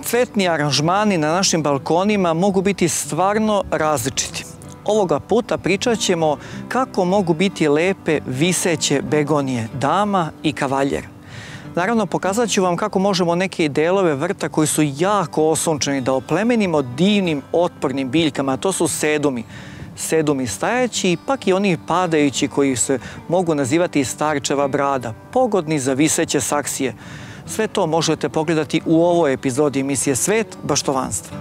Cvetni aranžmani na našim balkonima mogu biti stvarno različiti. Ovoga puta pričat ćemo kako mogu biti lepe viseće begonije, dama i kavaljer. Naravno, pokazat ću vam kako možemo neke delove vrta koji su jako osunčeni da oplemenimo divnim otpornim biljkama, a to su sedumi. Sedumi stajeći, pak i oni padajući koji se mogu nazivati starčeva brada, pogodni za viseće saksije. Sve to možete pogledati u ovoj epizodi emisije Svet baštovanstva.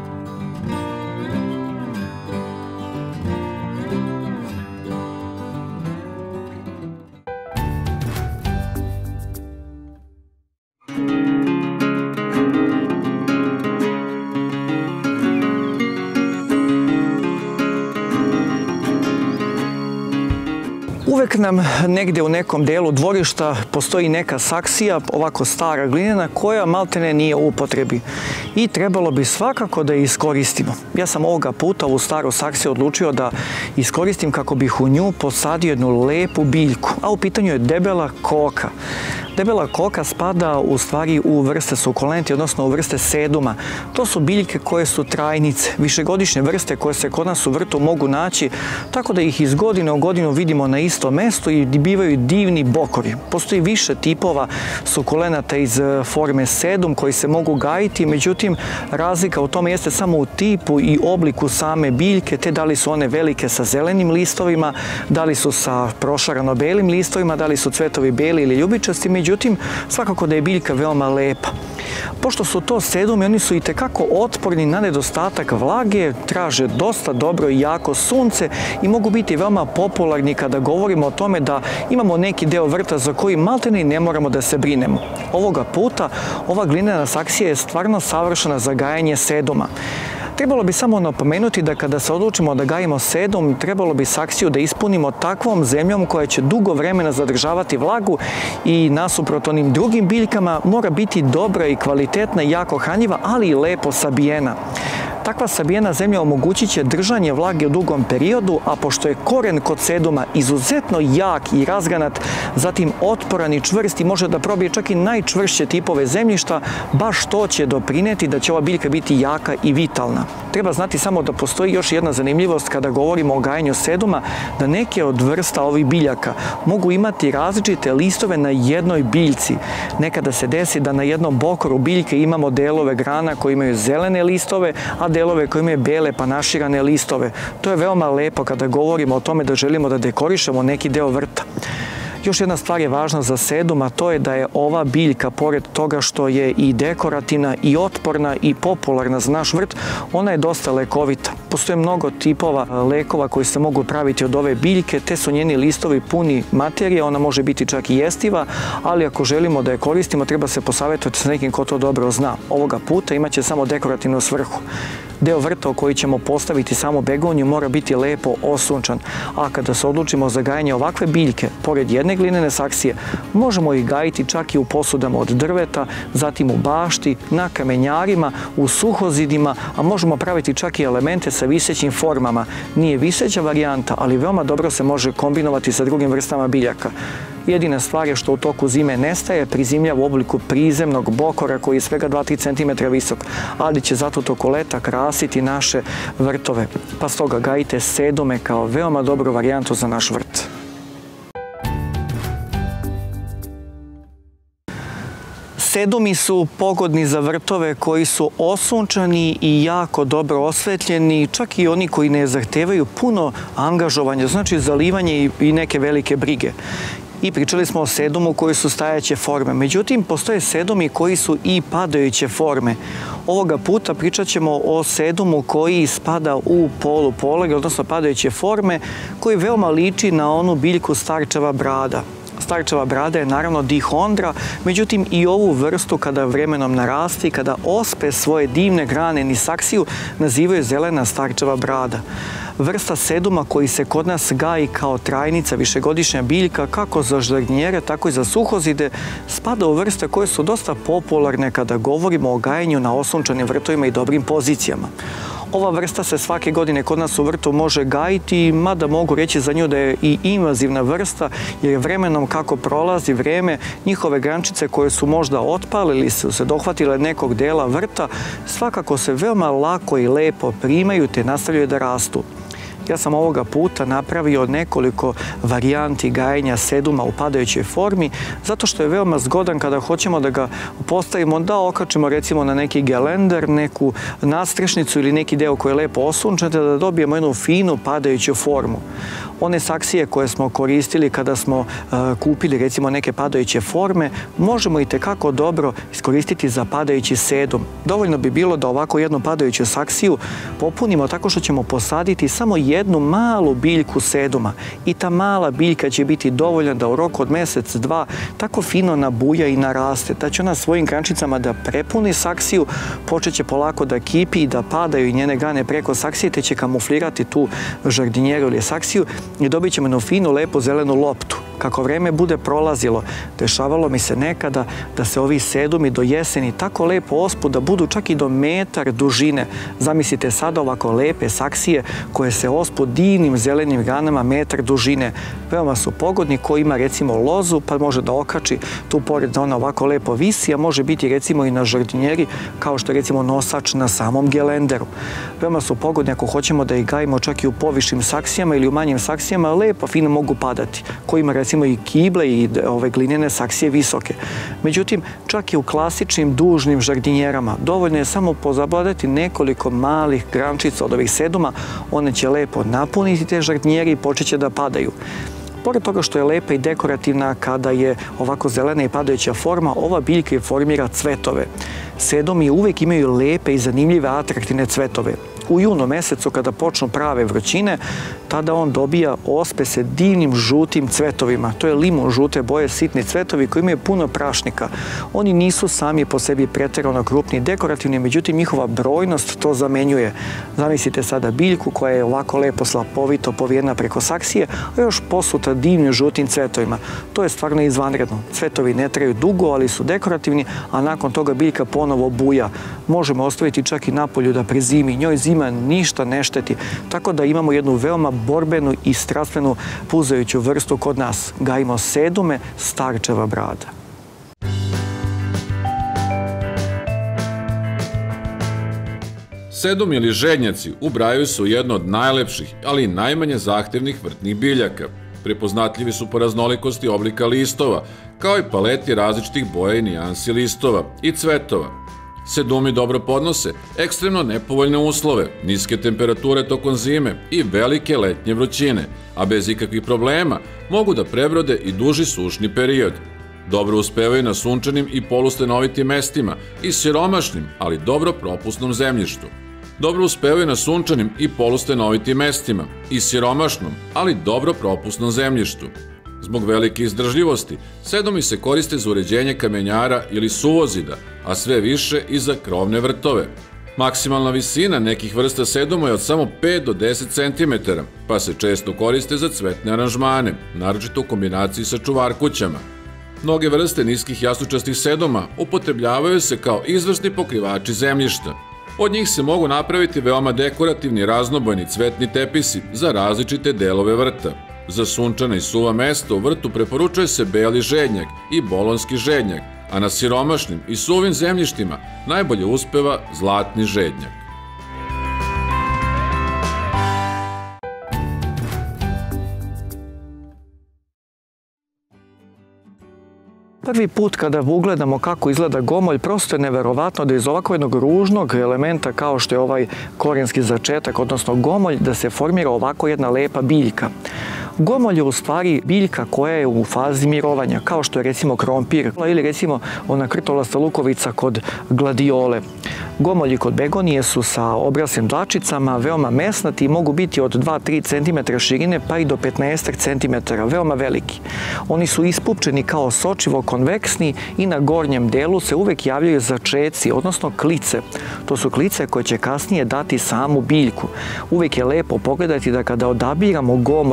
Uvek nam negde u nekom delu dvorišta postoji neka saksija, ovako stara glinena, koja maltene nije u upotrebi i trebalo bi svakako da je iskoristimo. Ja sam ovoga puta ovu staru saksiju odlučio da iskoristim kako bih u nju posadio jednu lepu biljku, a u pitanju je debela koka. Debela koka spada u stvari u vrste sukulenti, odnosno u vrste seduma. To su biljke koje su trajnice, višegodišnje vrste koje se kod nas u vrtu mogu naći, tako da ih iz godine u godinu vidimo na isto mesto i bivaju divni bokori. Postoji više tipova sukulenata iz forme sedum koji se mogu gajiti, međutim razlika u tome jeste samo u tipu i obliku same biljke, te da li su one velike sa zelenim listovima, da li su sa prošarano belim listovima, da li su cvetovi beli ili ljubičasti, međutim, svakako da je biljka veoma lepa. Pošto su to sedumi, oni su i tekako otporni na nedostatak vlage, traže dosta dobro i jako sunce i mogu biti veoma popularni kada govorimo o tome da imamo neki deo vrta za koji maltene ne moramo da se brinemo. Ovoga puta ova glinena saksija je stvarno savršena za gajanje seduma. Trebalo bi samo napomenuti da kada se odlučimo da gajimo sedum, trebalo bi saksiju da ispunimo takvom zemljom koja će dugo vremena zadržavati vlagu i nasuprot onim drugim biljkama mora biti dobra i kvalitetna i jako hranjiva, ali i lepo sabijena. Takva sabijena zemlja omogućit će držanje vlage u dugom periodu, a pošto je koren kod seduma izuzetno jak i razgranat, zatim otporan i čvrst i može da probije čak i najčvršće tipove zemljišta, baš to će doprineti da će ova biljka biti jaka i vitalna. Treba znati samo da postoji još jedna zanimljivost kada govorimo o gajanju seduma, da neke od vrsta ovih biljaka mogu imati različite listove na jednoj biljci. Nekada se desi da na jednom bokoru biljke imamo delove grana koji imaju zelene listove, a delove koje imaju bele pa naširane listove. To je veoma lepo kada govorimo o tome da želimo da dekorišemo neki deo vrta. Još jedna stvar je važna za sedum, a to je da je ova biljka, pored toga što je i dekorativna i otporna i popularna za naš vrt, ona je dosta lekovita. Postoje mnogo tipova lekova koji se mogu praviti od ove biljke, te su njeni listovi puni materije, ona može biti čak i jestiva, ali ako želimo da je koristimo, treba se posavjetovati sa nekim ko to dobro zna. Ovoga puta imaće samo dekorativnu svrhu. Deo vrta u koji ćemo postaviti samo begoniju mora biti lepo osunčan, a kada se odlučimo za gajanje ovakve biljke, pored jedne glinene saksije, možemo ih gajiti čak i u posudama od drveta, zatim u bašti, na kamenjarima, u suhozidima, a možemo praviti čak i elemente sa visećim formama. Nije viseća varijanta, ali veoma dobro se može kombinovati sa drugim vrstama biljaka. Jedina stvar je što u toku zime nestaje, prizimlja u obliku prizemnog bokora koji je svega 2-3 cm visok, ali će zato toko leta krasiti naše vrtove. Pa stoga gajite sedume kao veoma dobru varijantu za naš vrt. Sedumi su pogodni za vrtove koji su osunčani i jako dobro osvetljeni, čak i oni koji ne zahtevaju puno angažovanja, znači zalivanje i neke velike brige. I pričali smo o sedumu koji su stajaće forme. Međutim, postoje sedumi koji su i padajuće forme. Ovoga puta pričat ćemo o sedumu koji spada u polupoleg, odnosno padajuće forme, koji veoma liči na onu biljku starčeva brada. Starčeva brada je naravno dihondra, međutim i ovu vrstu kada vremenom narasti, kada ospe svoje divne grane niz saksiju, nazivaju zelena starčeva brada. Vrsta seduma koji se kod nas gaji kao trajnica, višegodišnja biljka, kako za žardinjere, tako i za suhozide, spada u vrste koje su dosta popularne kada govorimo o gajenju na osunčanim vrtovima i dobrim pozicijama. Ova vrsta se svake godine kod nas u vrtu može gajiti, mada mogu reći za nju da je i invazivna vrsta, jer vremenom kako prolazi vreme, njihove grančice koje su možda otpale ili su se dohvatile nekog dela vrta, svakako se veoma lako i lepo primaju te nastavljaju da rastu. Ja sam ovoga puta napravio nekoliko varijanti gajenja seduma u padajućoj formi, zato što je veoma zgodan kada hoćemo da ga postavimo, da okačimo recimo na neki gelender, neku nadstrešnicu ili neki deo koji je lepo osunčen, da dobijemo jednu finu padajuću formu. One saksije koje smo koristili kada smo kupili recimo neke padajuće forme, možemo i tekako dobro iskoristiti za padajući sedum. Dovoljno bi bilo da ovako jednu padajuću saksiju popunimo tako što ćemo posaditi samo jednu malu biljku seduma i ta mala biljka će biti dovoljna da u roku od mjesec, dva tako fino nabuja i naraste, da će ona svojim grančicama da prepuni saksiju, počet će polako da kipi i da padaju i njene grane preko saksije, te će kamuflirati tu žardinjeru ili saksiju i dobit ćemo jednu finu, lepu zelenu loptu. Kako vreme bude prolazilo, dešavalo mi se nekada da se ovi sedumi do jeseni tako lepo ospu da budu čak i do metar dužine. Zamislite sada ovako lepe saksije koje se ospu divnim zelenim granama metar dužine. Veoma su pogodni, ko ima recimo lozu pa može da okači tu pored da ona ovako lepo visi, a može biti recimo i na žardinjeri kao što je recimo nosač na samom gelenderu. Veoma su pogodni ako hoćemo da ih gajimo čak i u povišim saksijama ili u manjim saksijama, lepo fino mogu padati. Ko ima recimo i kible i ove glinene saksije visoke. Međutim, čak i u klasičnim dužnim žardinjerama dovoljno je samo pozabadati nekoliko malih grančica od ovih seduma, one će lepo napuniti te žardinjere i počet će da padaju. Pored toga što je lepa i dekorativna kada je ovako zelena i padajuća forma, ova biljka formira cvetove. Sedumi uvek imaju lepe i zanimljive atraktivne cvetove. U junu mesecu kada počnu prave vrućine, tada on dobija ospe se divnim žutim cvetovima. To je limun žute boje, sitni cvetovi koji imaju puno prašnika. Oni nisu sami po sebi preterano krupni i dekorativni, međutim njihova brojnost to zamenjuje. Zamislite sada biljku koja je ovako lepo slapovito povijena preko saksije, a još posuta divnim žutim cvetovima. To je stvarno izvanredno. Cvetovi ne traju dugo, ali su dekorativni, a nakon toga biljka ponovo buja. Možemo ostaviti čak i napolju da prezimi, njoj zima ništa ne šteti, tako da imamo jednu veoma borbenu i strastvenu puzajuću vrstu kod nas. Gajimo sedume starčeva brada. Sedum ili žednjaci ubrajaju se u jedno od najlepših, ali i najmanje zahtevnih vrtnih biljaka. Prepoznatljivi su po raznolikosti oblika listova, kao i paleti različitih boja i nijansi listova i cvetova. Sedumi dobro podnose ekstremno nepovoljne uslove, niske temperature tokom zime i velike letnje vrućine, a bez ikakvih problema mogu da prebrode i duži sušni period. Dobro uspevaju na sunčanim i polustenovitim mestima i siromašnim, ali dobro propusnom zemljištu. Dobro uspevaju na sunčanim i polustenovitim mestima i siromašnom, ali dobro propusnom zemljištu. Zbog velike izdržljivosti, sedumi se koriste za uređenje kamenjara ili suvozida, a sve više i za krovne vrtove. Maksimalna visina nekih vrsta seduma je od samo 5 do 10 cm, pa se često koriste za cvetne aranžmane, naročito u kombinaciji sa čuvarkućama. Mnoge vrste niskih jastučastih seduma upotrebljavaju se kao izvrsni pokrivači zemljišta. Od njih se mogu napraviti veoma dekorativni raznobojni cvetni tepisi za različite delove vrta. Za sunčana i suva mesta u vrtu preporučuje se beli žednjak i bolonski žednjak, a na siromašnim i suvim zemljištima najbolje uspeva zlatni žednjak. Prvi put kada ugledamo kako izgleda gomolj, prosto je neverovatno da iz ovako jednog ružnog elementa kao što je ovaj korijenski začetak, odnosno gomolj, da se formira ovako jedna lepa biljka. Gomolj je u stvari biljka koja je u fazi mirovanja, kao što je recimo krompir ili recimo ona krtolasta lukovica kod gladiole. Gomolji kod begonije su sa obraslim dlačicama, veoma mesnati i mogu biti od 2-3 cm širine pa i do 15 cm, veoma veliki. Oni su ispupčeni kao sočivo konveksni i na gornjem delu se uvek javljaju začeci, odnosno klice. To su klice koje će kasnije dati samu biljku. Uvek je lepo pogledati da kada odabiramo gomolj kod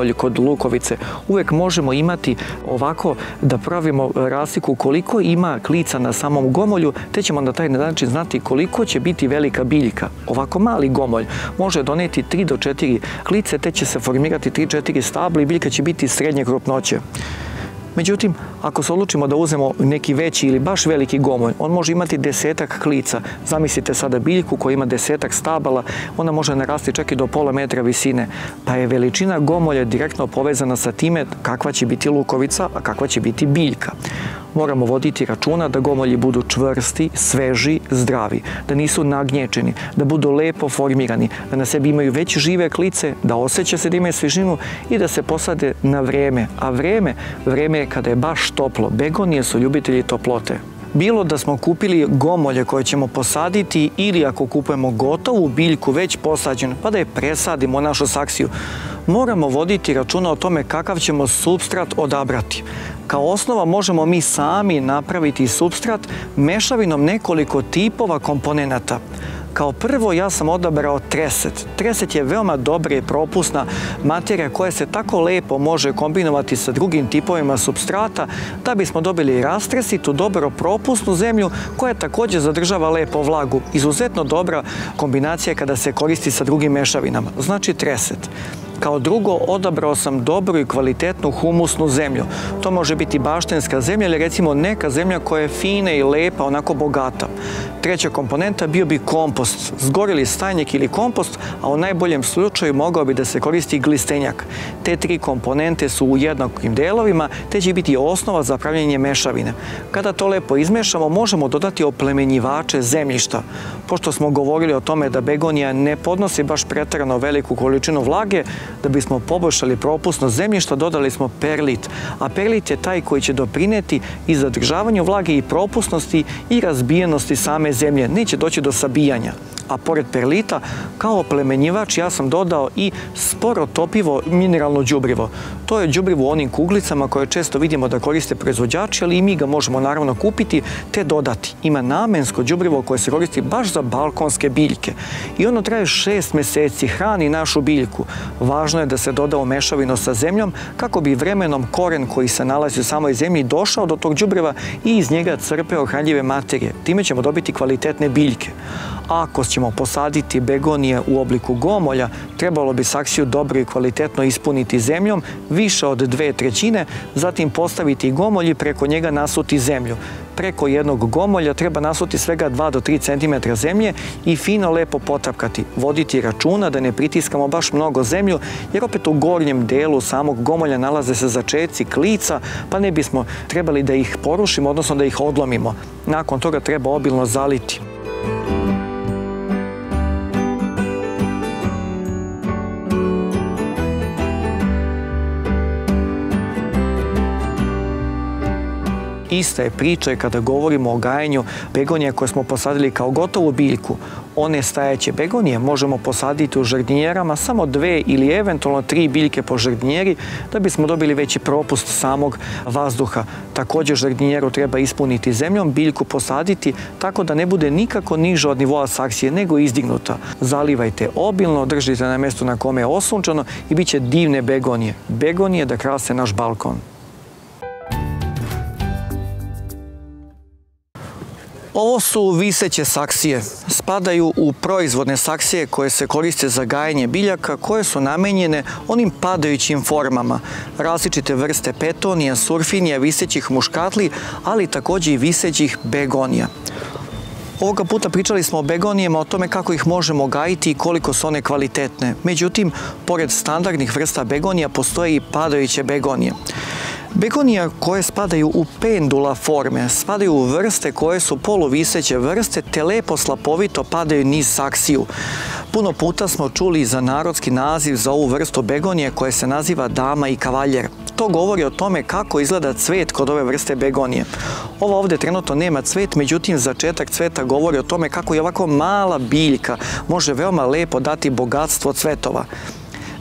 lukovice. Uvek možemo imati ovako da pravimo razliku koliko ima klica na samom gomolju, te ćemo na taj način znati koliko će biti velika biljka. Ovako mali gomolj može doneti 3 do 4 klice, te će se formirati 3-4 stabla i biljka će biti srednje krupnoće. Međutim, ako se odlučimo da uzmemo neki veći ili baš veliki gomolj, on može imati 10-ak klica. Zamislite sada biljku koja ima 10-ak stabala, ona može narasti čak i do pola metra visine, pa je veličina gomolja direktno povezana sa time kakva će biti lukovica, a kakva će biti biljka. Moramo voditi računa da gomolji budu čvrsti, sveži, zdravi, da nisu nagnječeni, da budu lepo formirani, da na sebi imaju već žive klice, da osjeća se da imaju svežinu i da se posade na vreme. A vreme je kada je baš toplo. Begonije su ljubitelji toplote. Bilo da smo kupili gomolje koje ćemo posaditi ili ako kupujemo gotovu biljku već posađenu, pa da je presadimo u našu saksiju, moramo voditi računa o tome kakav ćemo supstrat odabrati. Kao osnova možemo mi sami napraviti supstrat mešavinom nekoliko tipova komponenata. Kao prvo ja sam odabrao treset. Treset je veoma dobra i propusna materija koja se tako lepo može kombinovati sa drugim tipovima supstrata da bismo dobili rastresitu, dobro propusnu zemlju koja također zadržava lepo vlagu. Izuzetno dobra kombinacija kada se koristi sa drugim mešavinama. Znači treset. Kao drugo, odabrao sam dobru i kvalitetnu humusnu zemlju. To može biti baštenska zemlja ili recimo neka zemlja koja je fina i lepa, onako bogata. Treća komponenta bio bi kompost, zgorili stajnjak ili kompost, a u najboljem slučaju mogao bi da se koristi glistenjak. Te 3 komponente su u jednakim delovima, te će biti osnova za pravljenje mešavine. Kada to lepo izmešamo, možemo dodati oplemenjivače zemljišta. Pošto smo govorili o tome da begonija ne podnosi baš preterano veliku količinu vlage, da bismo poboljšali propusnost zemljišta, dodali smo perlit. A perlit je taj koji će doprineti i zadržavanju vlage i propusnosti i razbijenosti same zemlje. Neće doći do sabijanja. A pored perlita, kao oplemenjivač ja sam dodao i sporo topivo mineralno đubrivo. To je đubrivo u onim kuglicama koje često vidimo da koriste proizvođači, ali i mi ga možemo naravno kupiti te dodati. Ima namensko đubrivo koje se koristi baš za balkonske biljke. I ono traje 6 meseci, hrani našu biljku. Važno je da se doda u mešavinu sa zemljom kako bi vremenom koren koji se nalazi u samoj zemlji došao do tog đubriva i iz njega crpeo hranljive materije. Time ćemo dobiti kvalitetne biljke. Ako ćemo posaditi begonije u obliku gomolja, trebalo bi saksiju dobro i kvalitetno ispuniti zemljom, više od 2/3, zatim postaviti gomolj i preko njega nasuti zemlju. Preko jednog gomolja treba nasuti svega 2 do 3 cm zemlje i fino lepo potapkati. Voditi računa da ne pritiskamo baš mnogo zemlju, jer opet u gornjem delu samog gomolja nalaze se začeci klica, pa ne bismo trebali da ih porušimo, odnosno da ih odlomimo. Nakon toga treba obilno zaliti. Ista je priča kada govorimo o gajenju begonija koje smo posadili kao gotovu biljku. One stajeće begonije možemo posaditi u žardinjerama samo 2 ili eventualno 3 biljke po žardinjeri da bismo dobili veći propust samog vazduha. Također žardinjeru treba ispuniti zemljom, biljku posaditi tako da ne bude nikako niža od nivoa saksije nego izdignuta. Zalivajte obilno, držite na mjestu na kome je osunčano i bit će divne begonije. Begonije da krase naš balkon. Ovo su viseće saksije. Spadaju u proizvodne saksije koje se koriste za gajenje biljaka, koje su namenjene onim padajućim formama. Različite vrste petonija, surfinija, visećih muškatli, ali također i visećih begonija. Ovoga puta pričali smo o begonijama, o tome kako ih možemo gajiti i koliko su one kvalitetne. Međutim, pored standardnih vrsta begonija postoje i padajuće begonije. Begonija koje spadaju u pendula forme, spadaju u vrste koje su poluviseće vrste te lepo slapovito padaju niz saksiju. Puno puta smo čuli za narodski naziv za ovu vrstu begonije koje se naziva dama i kavaljer. To govori o tome kako izgleda cvet kod ove vrste begonije. Ova ovdje trenutno nema cvet, međutim začetak cveta govori o tome kako je ovako mala biljka može veoma lepo dati bogatstvo cvetova.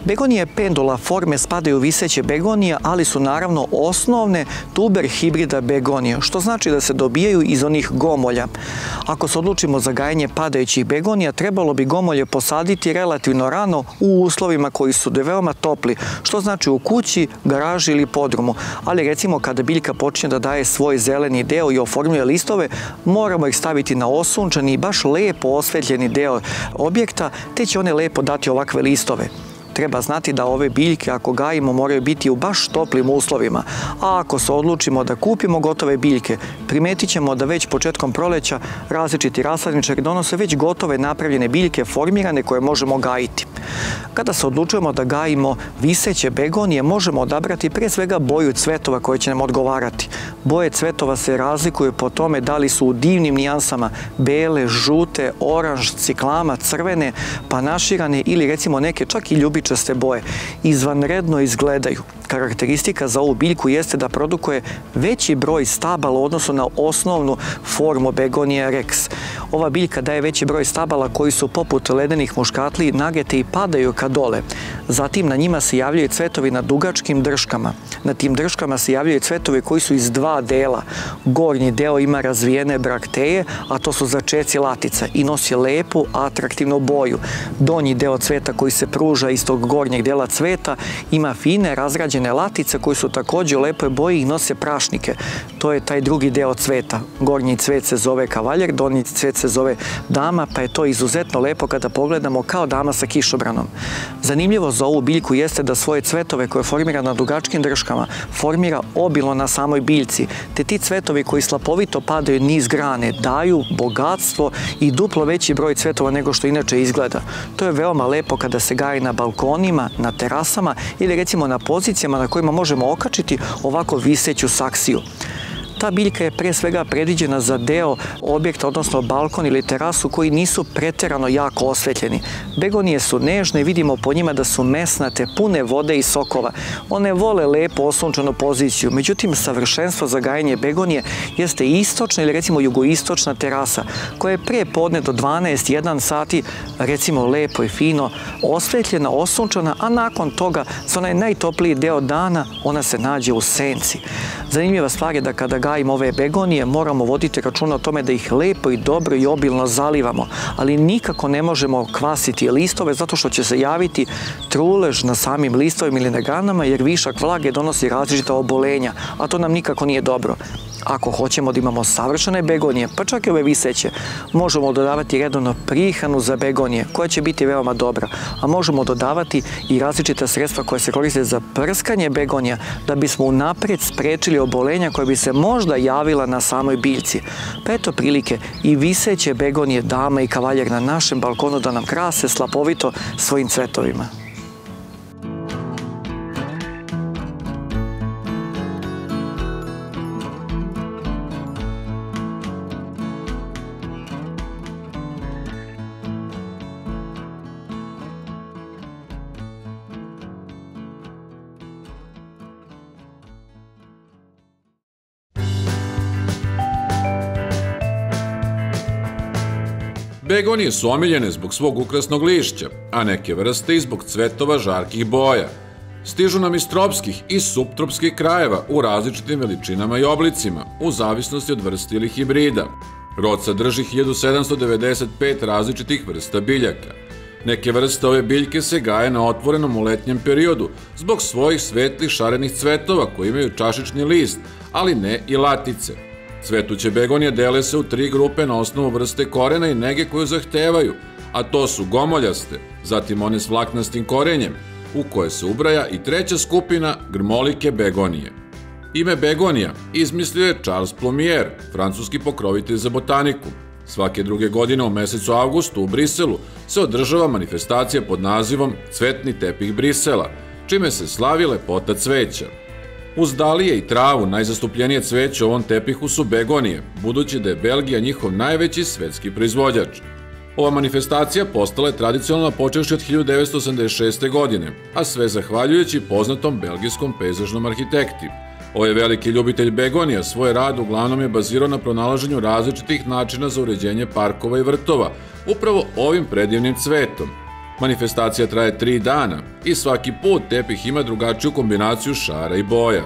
Begonije pendula forme spadaju u viseće begonije, ali su naravno osnovne tuber hibrida begonija, što znači da se dobijaju iz onih gomolja. Ako se odlučimo za gajenje padajućih begonija, trebalo bi gomolje posaditi relativno rano u uslovima koji su veoma topli, što znači u kući, garaži ili podrumu. Ali recimo kada biljka počne da daje svoj zeleni deo i oformljuje listove, moramo ih staviti na osunčani i baš lepo osvetljeni deo objekta, te će one lepo dati ovakve listove. Treba znati da ove biljke, ako gajimo, moraju biti u baš toplim uslovima, a ako se odlučimo da kupimo gotove biljke, primetit ćemo da već početkom proleća različiti rasadničari donose već gotove napravljene biljke formirane koje možemo gajiti. Kada se odlučujemo da gajimo viseće begonije, možemo odabrati pre svega boju cvetova koje će nam odgovarati. Boje cvetova se razlikuju po tome da li su u divnim nijansama bele, žute, oranž, ciklama, crvene, panaširane ili recimo neke čak i ljubičaste boje. Izvanredno izgledaju. Karakteristika za ovu biljku jeste da produkuje veći broj stabala u odnosu na osnovnu formu Begonija rex. Ova biljka daje veći broj stabala koji su poput ledenih muškatli, nagete i padaju ka dole. Zatim na njima se javljaju cvetovi na dugačkim drškama. Na tim drškama se javljaju cvetovi koji su iz dva dela. Gornji deo ima razvijene brakteje, a to su začeci latica i nosi lepu, atraktivnu boju. Donji deo cveta koji se pruža iz tog gornjeg dela cveta ima fine, razrađene latice koji su također u lepoj boji i nose prašnike. To je taj drugi deo cveta. Gornji cvet se zove kavaljer, donji cvet se zove dama, pa je to izuzetno lepo kada pogledamo kao dama sa kišobranom. Zanimljivo za ovu biljku jeste da svoje cvetove koje formira na dugačkim drškama formira obilno na samoj biljci, te ti cvetovi koji slapovito padaju niz grane daju bogatstvo i duplo veći broj cvetova nego što inače izgleda. To je veoma lepo kada se gaji na balkonima, na terasama ili recimo na pozicijama na kojima možemo okačiti ovako viseću saksiju. Ta biljka je pre svega predviđena za deo objekta, odnosno balkon ili terasu koji nisu preterano jako osvetljeni. Begonije su nežne i vidimo po njima da su mesnate, pune vode i sokova. One vole lepo osunčanu poziciju, međutim savršenstvo za gajenje begonije jeste istočna ili recimo jugoistočna terasa koja je pre podne do 12-1 sati recimo lepo i fino osvetljena, osunčana, a nakon toga za onaj najtopliji deo dana ona se nađe u senci. Zanimljiva stvar je da kada gajimo ove begonije moramo voditi računa o tome da ih lepo i dobro i obilno zalivamo, ali nikako ne možemo kvasiti listove zato što će se javiti trulež na samim listovima ili na granama jer višak vlage donosi različita obolenja, a to nam nikako nije dobro. Ako hoćemo da imamo savršene begonije, pa čak i ove viseće, možemo dodavati redovno prihranu za begonije, koja će biti veoma dobra, a možemo dodavati i različita sredstva koje se koriste za prskanje begonija, da bismo unapred sprečili obolenja koje bi se možda javila na samoj biljci. Pa eto prilike i viseće begonije dama i kavaljer na našem balkonu da nam krase slapovito svojim cvetovima. Begonije su omiljene zbog svog ukrasnog lišća, a neke vrste i zbog cvetova žarkih boja. Stižu nam iz tropskih i suptropskih krajeva u različitim veličinama i oblicima, u zavisnosti od vrste ili hibrida. Rod sadrži 1795 različitih vrsta biljaka. Neke vrste ove biljke se gaje na otvorenom u letnjem periodu zbog svojih svetlih šarenih cvetova koji imaju čašični list, ali ne i latice. Cvetuće begonije dele se u 3 grupe na osnovu vrste korena i nege koju zahtevaju, a to su gomoljaste, zatim one s vlaknastim korenjem, u koje se ubraja i treća skupina grmolike begonije. Ime begonija izmislio je Charles Plumier, francuski pokrovitelj za botaniku. Svake druge godine u mesecu avgustu u Briselu se održava manifestacija pod nazivom Cvetni tepih Brisela, čime se slavi lepota cveća. Uz dalije i travu najzastupljenije cveće u ovom tepihu su begonije, budući da je Belgija njihov najveći svetski proizvođač. Ova manifestacija postala je tradicionalna počevši od 1986. godine, a sve zahvaljujući poznatom belgijskom pejzažnom arhitekti. Ovaj veliki ljubitelj begonija svoj rad uglavnom je bazirao na pronalaženju različitih načina za uređenje parkova i vrtova, upravo ovim predivnim cvetom. Manifestacija traje 3 dana i svaki put tepih ima drugačiju kombinaciju šara i boja.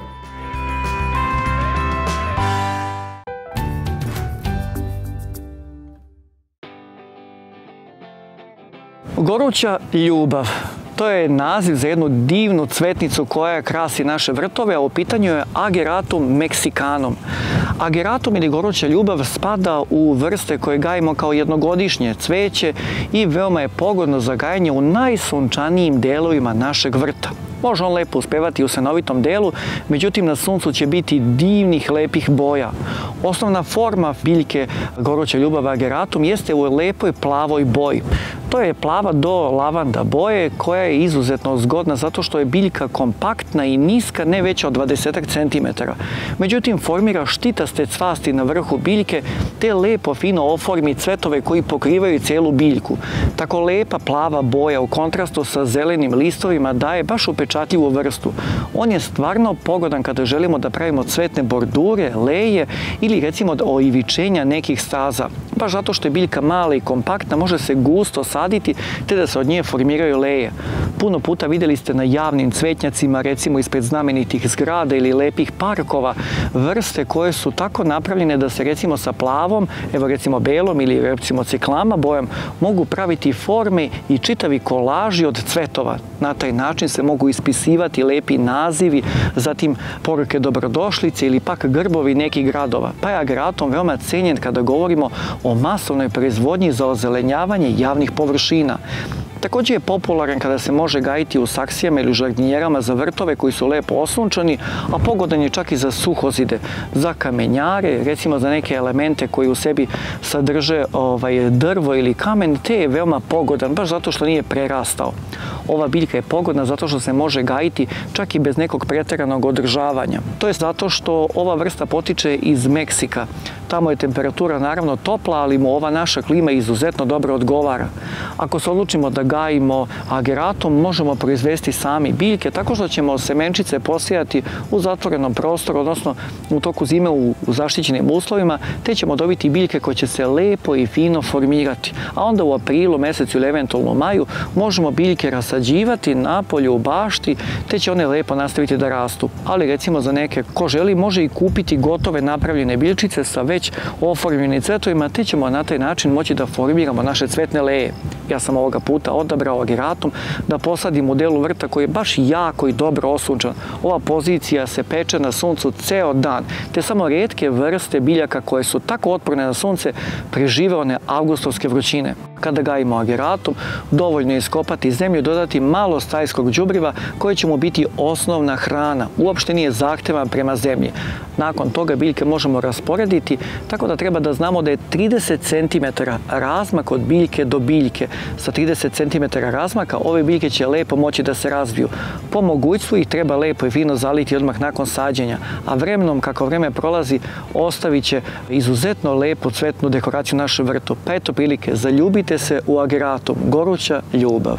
Goruća ljubav. To je naziv za jednu divnu cvetnicu koja krasi naše vrtove, a u pitanju je Ageratum mexicanum. Ageratum ili goruća ljubav spada u vrste koje gajimo kao jednogodišnje cveće i veoma je pogodno za gajanje u najsunčanijim delovima našeg vrta. Može on lepo uspevati u senovitom delu, međutim na suncu će biti divnih, lepih boja. Osnovna forma biljke goruća ljubav Ageratum jeste u lepoj plavoj boji. To je plava do lavanda boje koja je izuzetno zgodna zato što je biljka kompaktna i niska, ne veća od 20 cm. Međutim, formira štitaste cvasti na vrhu biljke te lepo fino oformi cvetove koji pokrivaju celu biljku. Tako lepa plava boja u kontrastu sa zelenim listovima daje baš upečatljivu vrstu. On je stvarno pogodan kada želimo da pravimo cvetne bordure, leje ili recimo oivičenja nekih staza. Baš zato što je biljka mala i kompaktna, može se gusto saditi te da se od nje formiraju leje. Puno puta vidjeli ste na javnim cvetnjacima, recimo ispred znamenitih zgrada ili lepih parkova, vrste koje su tako napravljene da se recimo sa plavom, evo recimo belom ili recimo ciklama bojom, mogu praviti forme i čitavi kolaži od cvetova. Na taj način se mogu ispisivati lepi nazivi, zatim poruke dobrodošlice ili pak grbovi nekih gradova. Pa je Ageratum veoma cenjen kada govorimo o masovnoj proizvodnji za ozelenjavanje javnih površina. Također je popularan kada se može gajiti u saksijama ili žardinjerama za vrtove koji su lepo osunčani, a pogodan je čak i za suhozide, za kamenjare, recimo za neke elemente koji u sebi sadrže drvo ili kamen, te je veoma pogodan, baš zato što nije prerastao. Ova biljka je pogodna zato što se može gajiti čak i bez nekog pretjeranog održavanja. To je zato što ova vrsta potiče iz Meksika. Tamo je temperatura naravno topla, ali mu ova naša klima izuzetno dobro odgovara. Ako se odlučimo da gajimo Ageratum, možemo proizvesti sami biljke tako što ćemo semenčice posijati u zatvorenom prostoru, odnosno u toku zime u zaštićenim uslovima, te ćemo dobiti biljke koje će se lepo i fino formirati. A onda u aprilu, mesecu ili eventualno maju možemo biljke rasađivati napolje u bašti, te će one lepo nastaviti da rastu. Ali recimo za neke ko želi može i kupiti gotove napravljene biljčice sa već oformljenim cvetovima, te ćemo na taj način moći da formiramo naše cvetne leje. Ja sam ovoga puta odabrao Ageratum da posadim u delu vrta koji je baš jako i dobro osunčan. Ova pozicija se peče na suncu ceo dan, te samo retke vrste biljaka koje su tako otporne na sunce prežive one avgustovske vrućine. Kada gajimo Ageratum, dovoljno je iskopati zemlju i dodati malo stajskog đubriva koje će mu biti osnovna hrana. Uopšte nije zahtevan prema zemlji. Nakon toga biljke možemo rasporediti, tako da treba da znamo da je 30 cm razmak od biljke do biljke. Sa 30 cm razmaka ove biljke će lepo moći da se razviju. Po mogućstvu ih treba lepo i fino zaliti odmah nakon sađenja, a vremenom, kako vreme prolazi, ostavit će izuzetno lepu cvetnu dekoraciju naše vrtu. Pa eto prilike, zaljubite se u Ageratum, goruća ljubav.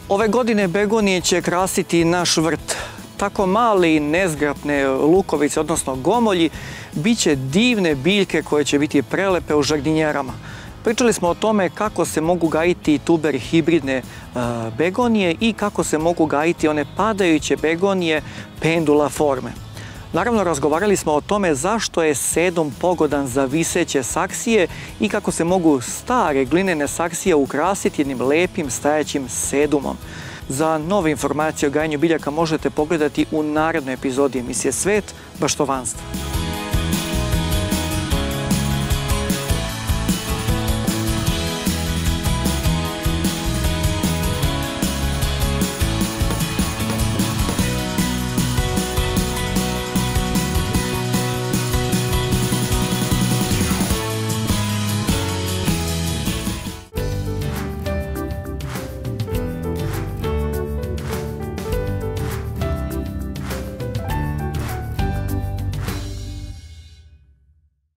Ove godine begonije će krasiti naš vrt. Tako mali, nezgrapne lukovice, odnosno gomolji, bit će divne biljke koje će biti prelepe u žardinjerama. Pričali smo o tome kako se mogu gajiti tuberi hibridne begonije i kako se mogu gajiti one padajuće begonije pendula forme. Naravno, razgovarali smo o tome zašto je sedum pogodan za viseće saksije i kako se mogu stare glinene saksije ukrasiti jednim lepim stajećim sedumom. Za nove informacije o gajenju biljaka možete pogledati u narednoj epizodi emisije Svet baštovanstva.